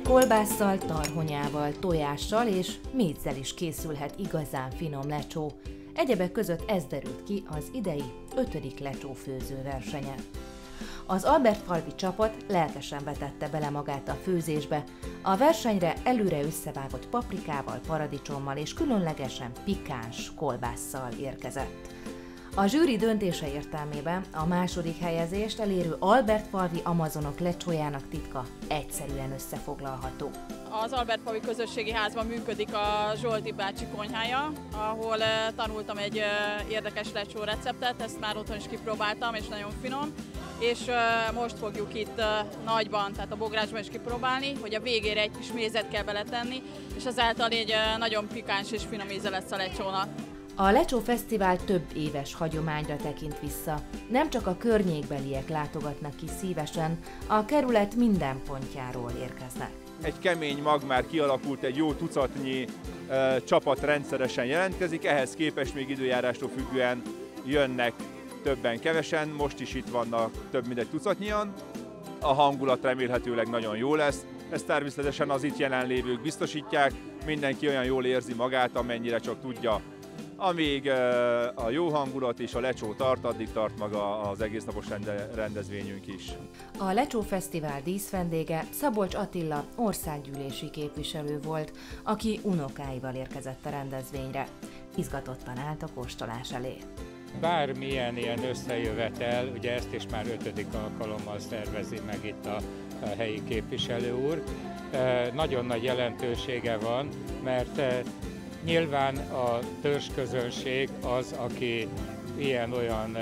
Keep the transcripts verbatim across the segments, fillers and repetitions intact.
Kolbásszal, tarhonyával, tojással és mézzel is készülhet igazán finom lecsó. Egyebek között ez derült ki az idei ötödik lecsófőző versenyen. Az albertfalvi csapat lelkesen vetette bele magát a főzésbe. A versenyre előre összevágott paprikával, paradicsommal és különlegesen pikáns kolbásszal érkezett. A zsűri döntése értelmében a második helyezést elérő albertfalvi amazonok lecsójának titka egyszerűen összefoglalható. Az albertfalvi közösségi házban működik a Zsolti bácsi konyhája, ahol tanultam egy érdekes lecsó receptet, ezt már otthon is kipróbáltam, és nagyon finom. És most fogjuk itt nagyban, tehát a bográcsban is kipróbálni, hogy a végére egy kis mézet kell beletenni, és ezáltal egy nagyon pikáns és finom íze lesz a lecsónak. A Lecsó Fesztivál több éves hagyományra tekint vissza. Nem csak a környékbeliek látogatnak ki szívesen, a kerület minden pontjáról érkeznek. Egy kemény mag már kialakult, egy jó tucatnyi e, csapat rendszeresen jelentkezik, ehhez képest még időjárástól függően jönnek többen, kevesen, most is itt vannak több mint egy tucatnyian. A hangulat remélhetőleg nagyon jó lesz, ezt természetesen az itt jelenlévők biztosítják, mindenki olyan jól érzi magát, amennyire csak tudja. Amíg a jó hangulat és a lecsó tart, addig tart maga az egésznapos rendezvényünk is. A Lecsó Fesztivál díszvendége Szabolcs Attila országgyűlési képviselő volt, aki unokáival érkezett a rendezvényre. Izgatottan állt a kóstolás elé. Bármilyen ilyen összejövetel, ugye ezt is már ötödik alkalommal szervezi meg itt a, a helyi képviselő úr, nagyon nagy jelentősége van, mert nyilván a törzsközönség az, aki ilyen-olyan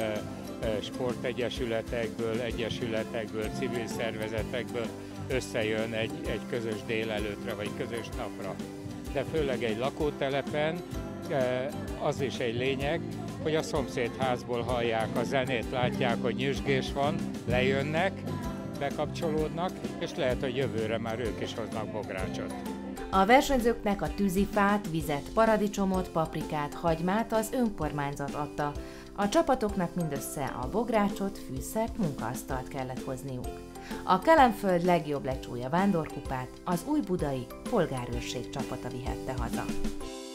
sportegyesületekből, egyesületekből, civil szervezetekből összejön egy, egy közös délelőtre vagy közös napra. De főleg egy lakótelepen az is egy lényeg, hogy a szomszédházból hallják a zenét, látják, hogy nyüzsgés van, lejönnek, bekapcsolódnak, és lehet, hogy jövőre már ők is hoznak bográcsot. A versenyzőknek a tűzifát, vizet, paradicsomot, paprikát, hagymát az önkormányzat adta. A csapatoknak mindössze a bográcsot, fűszert, munkaasztalt kellett hozniuk. A Kelenföld legjobb lecsója vándorkupát az újbudai polgárőrség csapata vihette haza.